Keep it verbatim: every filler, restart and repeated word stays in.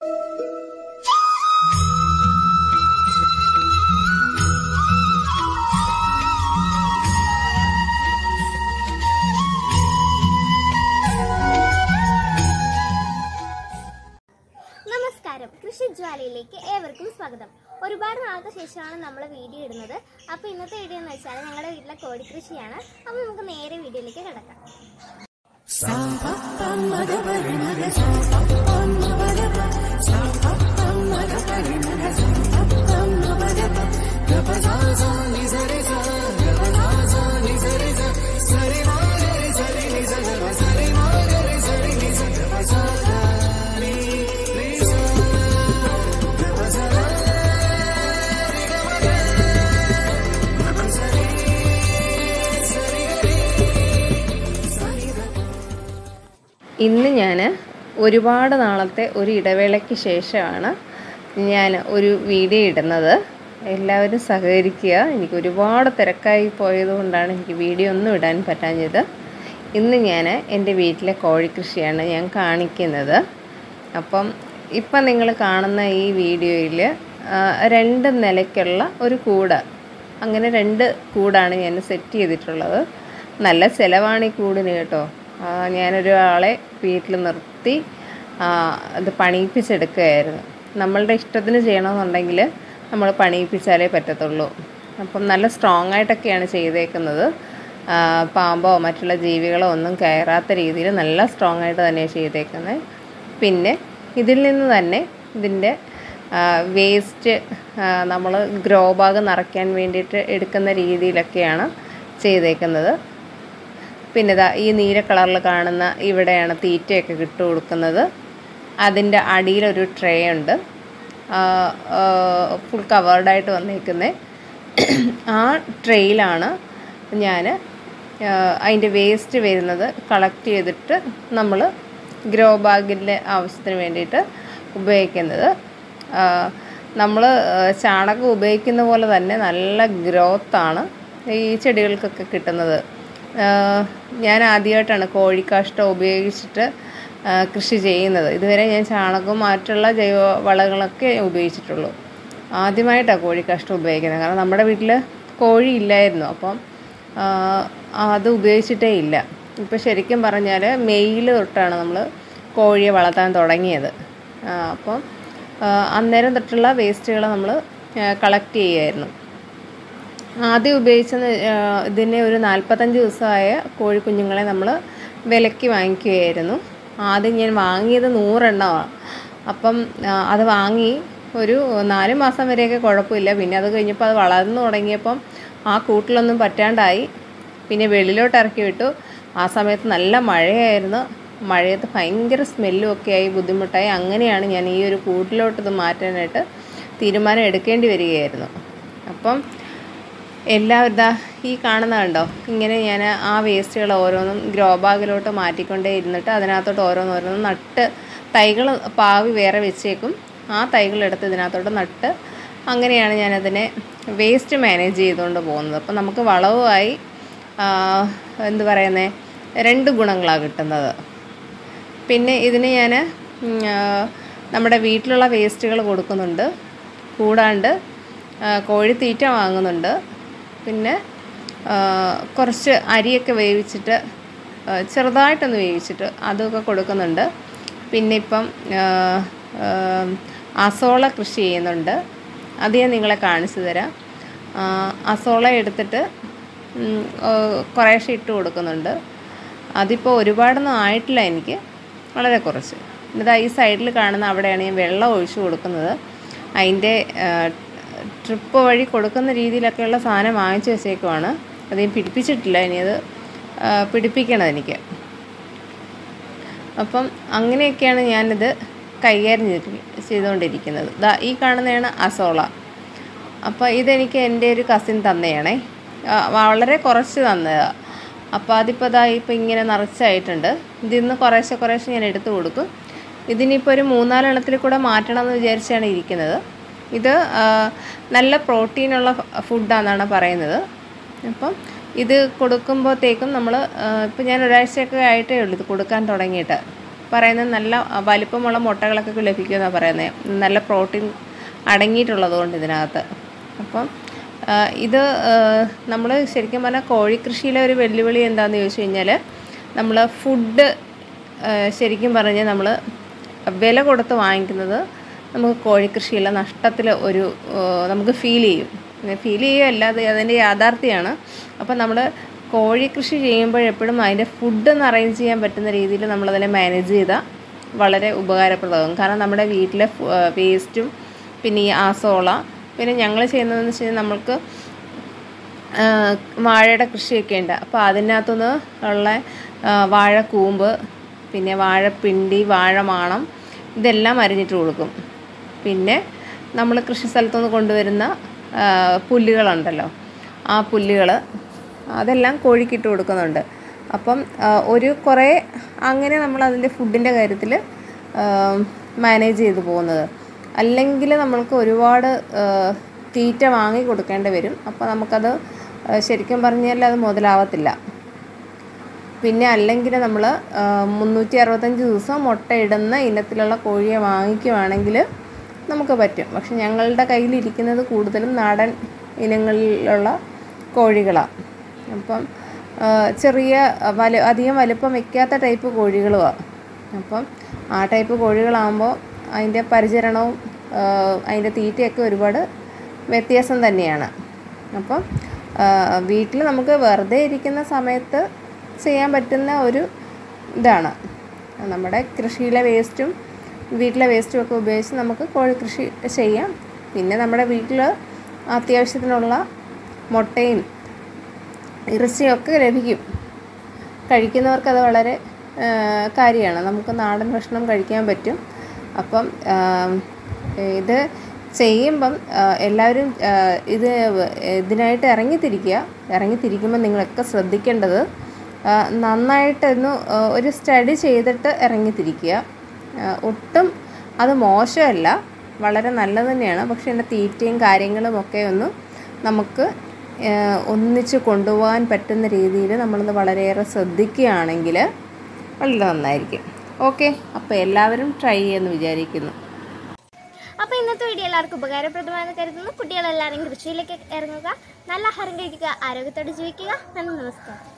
നമസ്കാരം, കൃഷിജ്വാലയിലേക്ക് ഏവർക്കും സ്വാഗതം. ഒരുപാട് നാൾക്ക് ശേഷമാണ് നമ്മൾ വീഡിയോ ഇടുന്നത്. അപ്പോൾ ഇന്നത്തെ വീഡിയോ എന്ന് വെച്ചാൽ ഞങ്ങളുടെ വീട്ടിലെ കോഴിക്കൃഷിയാണ്. അപ്പോൾ നമുക്ക് നേരെ വീഡിയോയിലേക്ക് കിടക്കാം. ഇന്ന് ഞാൻ ഒരുപാട് നാളത്തെ ഒരു ഇടവേളയ്ക്ക് ശേഷമാണ് ഞാൻ ഒരു വീഡിയോ ഇടുന്നത്. എല്ലാവരും സഹകരിക്കുക. എനിക്ക് ഒരുപാട് തിരക്കായി പോയതുകൊണ്ടാണ് എനിക്ക് വീഡിയോ ഒന്നും ഇടാൻ പറ്റാഞ്ഞത്. ഇന്ന് ഞാൻ എൻ്റെ വീട്ടിലെ കോഴിക്കൃഷിയാണ് ഞാൻ കാണിക്കുന്നത്. അപ്പം ഇപ്പം നിങ്ങൾ കാണുന്ന ഈ വീഡിയോയിൽ രണ്ട് നിലയ്ക്കുള്ള ഒരു കൂട്, അങ്ങനെ രണ്ട് കൂടാണ് ഞാൻ സെറ്റ് ചെയ്തിട്ടുള്ളത്. നല്ല ചിലവാണ് ഈ കൂടിന് കേട്ടോ. ഞാനൊരു ആളെ വീട്ടിൽ നിർത്തി അത് പണിയിപ്പിച്ചെടുക്കുകയായിരുന്നു. നമ്മളുടെ ഇഷ്ടത്തിന് ചെയ്യണമെന്നുണ്ടെങ്കിൽ നമ്മൾ പണിയിപ്പിച്ചാലേ പറ്റത്തുള്ളൂ. അപ്പം നല്ല സ്ട്രോങ് ആയിട്ടൊക്കെയാണ് ചെയ്തേക്കുന്നത്. പാമ്പോ മറ്റുള്ള ജീവികളോ ഒന്നും കയറാത്ത രീതിയിൽ നല്ല സ്ട്രോങ് ആയിട്ട് തന്നെയാണ് ചെയ്തേക്കുന്നത്. പിന്നെ ഇതിൽ നിന്ന് തന്നെ ഇതിൻ്റെ വേസ്റ്റ് നമ്മൾ ഗ്രോ ബാഗ് നിറയ്ക്കാൻ വേണ്ടിയിട്ട് എടുക്കുന്ന രീതിയിലൊക്കെയാണ് ചെയ്തേക്കുന്നത്. പിന്നെ ഇതാ ഈ നീല കളറിൽ കാണുന്ന ഇവിടെയാണ് തീറ്റയൊക്കെ ഇട്ട് കൊടുക്കുന്നത്. അതിൻ്റെ അടിയിലൊരു ട്രേ ഉണ്ട്, ഫുൾ കവേർഡായിട്ട് വന്നിരിക്കുന്നത്. ആ ട്രേയിലാണ് ഞാൻ അതിൻ്റെ വേസ്റ്റ് വരുന്നത് കളക്ട് ചെയ്തിട്ട് നമ്മൾ ഗ്രോ ബാഗിൻ്റെ ആവശ്യത്തിന് വേണ്ടിയിട്ട് ഉപയോഗിക്കുന്നത്. നമ്മൾ ചാണകം ഉപയോഗിക്കുന്ന പോലെ തന്നെ നല്ല ഗ്രോത്താണ് ഈ ചെടികൾക്കൊക്കെ കിട്ടുന്നത്. ഞാൻ ആദ്യമായിട്ടാണ് കോഴിക്കാഷ്ടം ഉപയോഗിച്ചിട്ട് കൃഷി ചെയ്യുന്നത്. ഇതുവരെ ഞാൻ ചാണകവും മറ്റുള്ള ജൈവ വളങ്ങളൊക്കെ ഉപയോഗിച്ചിട്ടുള്ളൂ. ആദ്യമായിട്ടാണ് കോഴിക്കാഷ്ടം ഉപയോഗിക്കുന്നത്. കാരണം നമ്മുടെ വീട്ടിൽ കോഴി ഇല്ലായിരുന്നു, അപ്പം അത് ഉപയോഗിച്ചിട്ടേ ഇല്ല. ഇപ്പോൾ ശരിക്കും പറഞ്ഞാൽ മെയ്യിൽ തൊട്ടാണ് നമ്മൾ കോഴിയെ വളർത്താൻ തുടങ്ങിയത്. അപ്പം അന്നേരം തൊട്ടുള്ള വേസ്റ്റുകൾ നമ്മൾ കളക്ട് ചെയ്യുമായിരുന്നു. ആദ്യം ഉപയോഗിച്ചത് ഇതിനെ ഒരു നാൽപ്പത്തഞ്ച് ദിവസമായ കോഴിക്കുഞ്ഞുങ്ങളെ നമ്മൾ വിലയ്ക്ക് വാങ്ങിക്കുകയായിരുന്നു. ആദ്യം ഞാൻ വാങ്ങിയത് നൂറെണ്ണമാണ്. അപ്പം അത് വാങ്ങി ഒരു നാല് മാസം വരെയൊക്കെ കുഴപ്പമില്ല. പിന്നെ അത് കഴിഞ്ഞപ്പോൾ അത് വളർന്നു തുടങ്ങിയപ്പം ആ കൂട്ടിലൊന്നും പറ്റാണ്ടായി. പിന്നെ വെളിയിലോട്ട് ഇറക്കി വിട്ടു. ആ സമയത്ത് നല്ല മഴയായിരുന്നു. മഴയത്ത് ഭയങ്കര സ്മെല്ലും ഒക്കെ ആയി, ബുദ്ധിമുട്ടായി. അങ്ങനെയാണ് ഞാൻ ഈ ഒരു കൂട്ടിലോട്ട് ഇത് മാറ്റാനായിട്ട് തീരുമാനം എടുക്കേണ്ടി വരികയായിരുന്നു. അപ്പം എല്ലാവരും ഇതാ ഈ കാണുന്ന കണ്ടോ, ഇങ്ങനെ ഞാൻ ആ വേസ്റ്റുകൾ ഓരോന്നും ഗ്രോ ബാഗിലോട്ട് മാറ്റിക്കൊണ്ടേ ഇരുന്നിട്ട് അതിനകത്തോട്ട് ഓരോന്നോരോന്നും നട്ട് തൈകൾ പാവി വേറെ വെച്ചേക്കും. ആ തൈകളെടുത്ത് ഇതിനകത്തോട്ട് നട്ട് അങ്ങനെയാണ് ഞാനതിനെ വേസ്റ്റ് മാനേജ് ചെയ്തുകൊണ്ട് പോകുന്നത്. അപ്പം നമുക്ക് വളവുമായി എന്ത് പറയുന്നത് രണ്ട് ഗുണങ്ങളാണ് കിട്ടുന്നത്. പിന്നെ ഇതിന് ഞാൻ നമ്മുടെ വീട്ടിലുള്ള വേസ്റ്റുകൾ കൊടുക്കുന്നുണ്ട്, കൂടാണ്ട് കോഴിത്തീറ്റ വാങ്ങുന്നുണ്ട്. പിന്നെ കുറച്ച് അരിയൊക്കെ വേവിച്ചിട്ട് ചെറുതായിട്ടൊന്ന് വേവിച്ചിട്ട് അതൊക്കെ കൊടുക്കുന്നുണ്ട്. പിന്നെ ഇപ്പം അസോള കൃഷി ചെയ്യുന്നുണ്ട്. അത് ഞാൻ നിങ്ങളെ കാണിച്ചു തരാം. അസോള എടുത്തിട്ട് കുറേശ്ശെ ഇട്ട് കൊടുക്കുന്നുണ്ട്. അതിപ്പോൾ ഒരുപാടൊന്നും ആയിട്ടില്ല, എനിക്ക് വളരെ കുറച്ച്. ഇതാ ഈ സൈഡിൽ കാണുന്ന അവിടെയാണ് ഞാൻ വെള്ളം ഒഴിച്ചു കൊടുക്കുന്നത്. അതിൻ്റെ ട്രിപ്പ് വഴി കൊടുക്കുന്ന രീതിയിലൊക്കെയുള്ള സാധനം വാങ്ങിച്ചു വെച്ചേക്കുവാണ്. അത് ഞാൻ പിടിപ്പിച്ചിട്ടില്ല, ഇനി അത് പിടിപ്പിക്കണം എനിക്ക്. അപ്പം അങ്ങനെയൊക്കെയാണ് ഞാനിത് കൈകാര്യം ചെയ്തുകൊണ്ടിരിക്കുന്നത്. ദാ ഈ കാണുന്നതാണ് അസോള. അപ്പോൾ ഇതെനിക്ക് എൻ്റെ ഒരു കസിൻ തന്നെയാണേ, വളരെ കുറച്ച് തന്നതാണ്. അപ്പോൾ അതിപ്പോൾ ഇതാ ഇപ്പോൾ ഇങ്ങനെ നിറച്ചായിട്ടുണ്ട്. ഇതിൽ നിന്ന് കുറേശ്ശെ കുറേശ്ശെ ഞാൻ എടുത്തു കൊടുക്കും. ഇതിനിപ്പോൾ ഒരു മൂന്നാലെണ്ണത്തിൽ കൂടെ മാറ്റണം എന്ന് വിചാരിച്ചാണ് ഇരിക്കുന്നത്. ഇത് നല്ല പ്രോട്ടീനുള്ള ഫുഡാണെന്നാണ് പറയുന്നത്. അപ്പം ഇത് കൊടുക്കുമ്പോഴത്തേക്കും നമ്മൾ ഇപ്പം ഞാൻ ഒരാഴ്ചയൊക്കെ ആയിട്ടേ ഉള്ളൂ ഇത് കൊടുക്കാൻ തുടങ്ങിയിട്ട്. പറയുന്നത് നല്ല വലിപ്പമുള്ള മുട്ടകളൊക്കെ ലഭിക്കുമെന്നാണ് പറയുന്നത്, നല്ല പ്രോട്ടീൻ അടങ്ങിയിട്ടുള്ളത് കൊണ്ട് ഇതിനകത്ത്. അപ്പം ഇത് നമ്മൾ ശരിക്കും പറഞ്ഞാൽ കോഴിക്കൃഷിയിലെ ഒരു വെല്ലുവിളി എന്താണെന്ന് ചോദിച്ചു കഴിഞ്ഞാൽ, നമ്മൾ ഫുഡ് ശരിക്കും പറഞ്ഞാൽ നമ്മൾ വില കൊടുത്ത് വാങ്ങിക്കുന്നത് നമുക്ക് കോഴിക്കൃഷിയിലെ നഷ്ടത്തിൽ ഒരു നമുക്ക് ഫീൽ ചെയ്യും ഫീൽ ചെയ്യുകയല്ല അത് അതിൻ്റെ യാഥാർത്ഥ്യമാണ്. അപ്പം നമ്മൾ കോഴിക്കൃഷി ചെയ്യുമ്പോഴെപ്പോഴും അതിൻ്റെ ഫുഡൊന്ന് അറേഞ്ച് ചെയ്യാൻ പറ്റുന്ന രീതിയിൽ നമ്മളതിനെ മാനേജ് ചെയ്താൽ വളരെ ഉപകാരപ്രദമാകും. കാരണം നമ്മുടെ വീട്ടിലെ വേസ്റ്റും പിന്നെ ഈ ആസോള, പിന്നെ ഞങ്ങൾ ചെയ്യുന്നതെന്ന് വെച്ച് കഴിഞ്ഞാൽ നമ്മൾക്ക് വാഴയുടെ കൃഷിയൊക്കെ ഉണ്ട്. അപ്പോൾ അതിനകത്തുനിന്ന് ഉള്ള വാഴക്കൂമ്പ്, പിന്നെ വാഴപ്പിണ്ടി, വാഴമാണം ഇതെല്ലാം അരിഞ്ഞിട്ട് കൊടുക്കും. പിന്നെ നമ്മൾ കൃഷി സ്ഥലത്തുനിന്ന് കൊണ്ടുവരുന്ന പുല്ലുകളുണ്ടല്ലോ, ആ പുല്ലുകൾ അതെല്ലാം കോഴിക്കിട്ട് കൊടുക്കുന്നുണ്ട്. അപ്പം ഒരു കുറേ അങ്ങനെ നമ്മൾ അതിൻ്റെ ഫുഡിൻ്റെ കാര്യത്തിൽ മാനേജ് ചെയ്ത് പോകുന്നത്. അല്ലെങ്കിൽ നമ്മൾക്ക് ഒരുപാട് തീറ്റ വാങ്ങി കൊടുക്കേണ്ടി വരും. അപ്പോൾ നമുക്കത് ശരിക്കും പറഞ്ഞാൽ അത് മുതലാവത്തില്ല. പിന്നെ അല്ലെങ്കിൽ നമ്മൾ മുന്നൂറ്റി അറുപത്തഞ്ച് ദിവസം മുട്ടയിടുന്ന ഇനത്തിലുള്ള കോഴിയെ വാങ്ങിക്കുവാണെങ്കിൽ നമുക്ക് പറ്റും. പക്ഷെ ഞങ്ങളുടെ കയ്യിലിരിക്കുന്നത് കൂടുതലും നാടൻ ഇനങ്ങളിലുള്ള കോഴികളാണ്. അപ്പം ചെറിയ വലു അധികം വലുപ്പം വയ്ക്കാത്ത ടൈപ്പ് കോഴികളുമാണ്. അപ്പം ആ ടൈപ്പ് കോഴികളാകുമ്പോൾ അതിൻ്റെ പരിചരണവും അതിൻ്റെ തീറ്റയൊക്കെ ഒരുപാട് വ്യത്യാസം തന്നെയാണ്. അപ്പം വീട്ടിൽ നമുക്ക് വെറുതെ ഇരിക്കുന്ന സമയത്ത് ചെയ്യാൻ പറ്റുന്ന ഒരു ഇതാണ്, നമ്മുടെ കൃഷിയിലെ വേസ്റ്റും വീട്ടിലെ വേസ്റ്റും ഒക്കെ ഉപയോഗിച്ച് നമുക്ക് കോഴിക്കൃഷി ചെയ്യാം. പിന്നെ നമ്മുടെ വീട്ടിൽ അത്യാവശ്യത്തിനുള്ള മുട്ടയും ഇറച്ചിയൊക്കെ ലഭിക്കും. കഴിക്കുന്നവർക്കത് വളരെ കാര്യമാണ്. നമുക്ക് നാടൻ ഭക്ഷണം കഴിക്കാൻ പറ്റും. അപ്പം ഇത് ചെയ്യുമ്പം എല്ലാവരും ഇത് ഇതിനായിട്ട് ഇറങ്ങിത്തിരിക്കുക. ഇറങ്ങിത്തിരിക്കുമ്പോൾ നിങ്ങളൊക്കെ ശ്രദ്ധിക്കേണ്ടത് നന്നായിട്ടൊന്ന് ഒരു സ്റ്റഡി ചെയ്തിട്ട് ഇറങ്ങിത്തിരിക്കുക. ഒട്ടും അത് മോശമല്ല, വളരെ നല്ലത് തന്നെയാണ്. പക്ഷേ എൻ്റെ തീറ്റയും കാര്യങ്ങളും ഒക്കെ ഒന്ന് നമുക്ക് ഒന്നിച്ച് കൊണ്ടുപോകാൻ പറ്റുന്ന രീതിയിൽ നമ്മളത് വളരെയേറെ ശ്രദ്ധിക്കുകയാണെങ്കിൽ വളരെ നന്നായിരിക്കും. ഓക്കെ, അപ്പോൾ എല്ലാവരും ട്രൈ ചെയ്യുമെന്ന് വിചാരിക്കുന്നു. അപ്പോൾ ഇന്നത്തെ വീഡിയോ എല്ലാവർക്കും ഉപകാരപ്രദമായെന്ന് കരുതുന്നു. കുട്ടികളെല്ലാവരും കൃഷിയിലേക്ക് ഇറങ്ങുക, നല്ല ആഹാരം കഴിക്കുക, ആരോഗ്യത്തോടെ ജീവിക്കുക. നന്ദി, നമസ്കാരം.